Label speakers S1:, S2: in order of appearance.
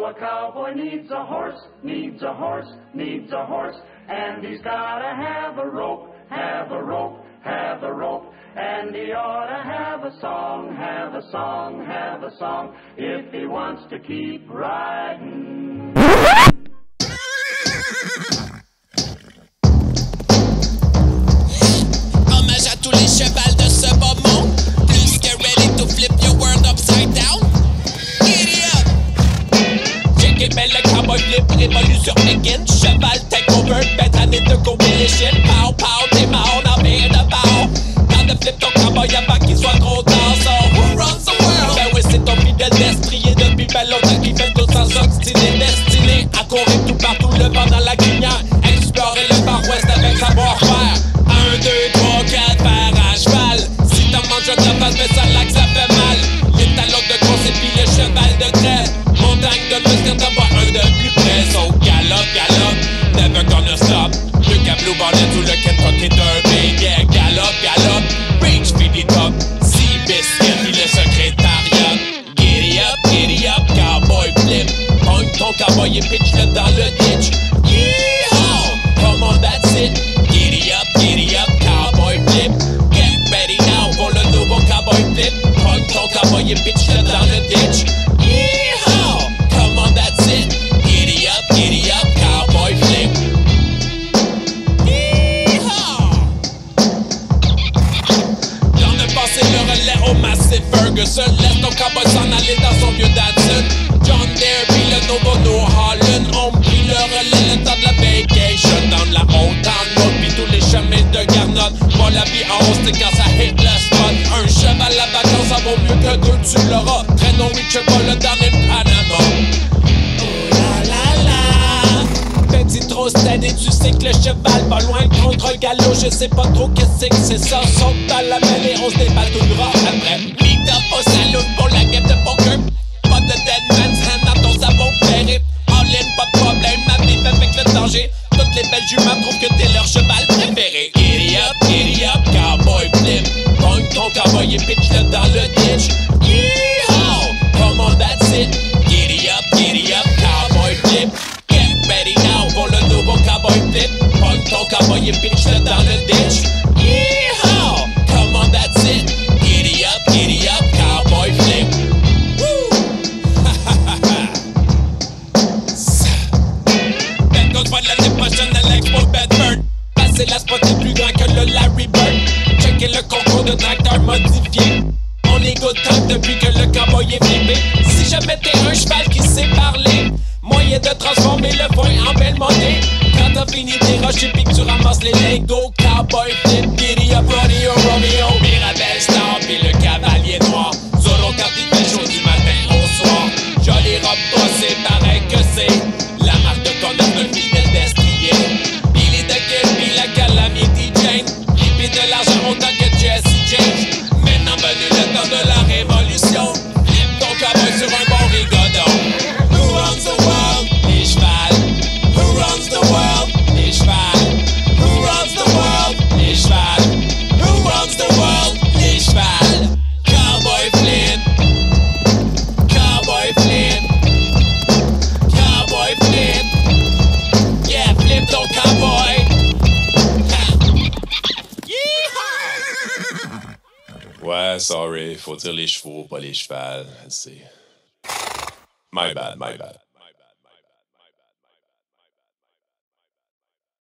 S1: a cowboy needs a horse, needs a horse, needs a horse, and he's gotta have a rope, have a rope, have a rope, and he ought to have a song, have a song, have a song, if he wants to keep riding.
S2: Hommage à tous les chevals de ce beau monde, plus que ready to flip your world upside down. Giddy up! Check it, ben le cowboy flip, révolution begin. Cheval take over, ben année de couper les shit. Pow, pow, t'es mort, n'en viens de bord. Temps de flip ton cowboy avant qu'il soit trop tard. So, who runs the world? Ben oui, c'est ton fidèle destrier depuis ben longtemps qui fait tout sans s'obstiner. Destiné à courir tout partout, le vent dans la crinière. Explorer le Far West avec savoir-faire. 1, 2, 3, 4, faire à cheval. Si t'en manges de la face, mais ça là que ça fait mal. Les talons de course et puis le cheval de trait. Montagne de muscle, t'en vois un de plus près. So galope, galope, never gonna stop. Le Blue Bonnet ou le Kentucky Derby. Yeah, galope, galope, reach feed it up. Sea biscuit, puis le secrétariat. Giddy up, cowboy flip. Pogne ton cowboy et pitch-le dans le ditch. Yeehaw, come on, that's it. Giddy up, cowboy flip. Get ready now pour le nouveau cowboy flip. Pogne ton cowboy et pitch-le dans le ditch. Yeehaw, come on, that's it. Giddy up, cowboy flip. Yeehaw. Dans le passé, le relais au Massif Ferguson. Laisse ton cowboy s'en aller dans son vieux Datsun. John Deere puis le nouveau New Holland. On prit le relais le temps de la vacation. Dans la haute en route puis tous les chemins de Garnotte. Pas la vie en hausse, c'est quand ça hit le spot. Un cheval à vacances, ça vaut mieux que deux, tu l'auras. Traînons Richard Ball dans le Panama. Oh la la la. Petit trop steady, tu sais que le cheval va loin contre le galop. Je sais pas trop qu'est-ce que c'est ça. Saute dans la mêlée, on se déballe tout droit après. Meet up au saloon pour la game de poker. Pas de dead man's hand dans ton savon ferré. All in, pas de problème, ma vie avec le danger. Toutes les belles juments trouvent que t'es leur cheval préféré. Giddy up, cowboy flip. Pogne ton cowboy et pitch-le dans le ditch. Yeehaw, come on, that's it. Giddy up, cowboy flip. Get ready now pour le nouveau cowboy flip. Pogne ton cowboy et pitch-le dans le ditch. Yeehaw, come on, that's it. Giddy up, cowboy flip. De l'année prochaine à l'Expo Bedford. Passer la spot est plus grand que le Larry Bird. Checker le concours de tracteur modifié. On est good time depuis que le cowboy est flippé. Si jamais t'es un cheval qui sait parler, moyen de transformer le foin en belle monnaie. Quand t'as fini tes roches et puis que tu ramasses les Lego. Cowboy flip, giddy up, rodeo, Romeo. Mirabelle Star puis le cavalier noir. Zorro quand il fait chaud du matin au soir. Jolie robe brossée, pareil que c'est la marque de connasse d'un fidèle destrier. Billy the Kid, puis la Calamity Jane. Flipper de l'argent autant que Jesse James. Maintenant venu le temps de la révolution. Flip ton cowboy sur un bon rigodon. Who runs the world? Les chevals. Who runs the world? Les chevals. Who runs the world? Les chevals. Who runs the world? Les chevals. Cowboy flip. Cowboy flip. Cowboy flip. Yeah, flip ton cowboy.
S3: Ouais, sorry, faut dire les chevaux, pas les chevals. C'est... My bad.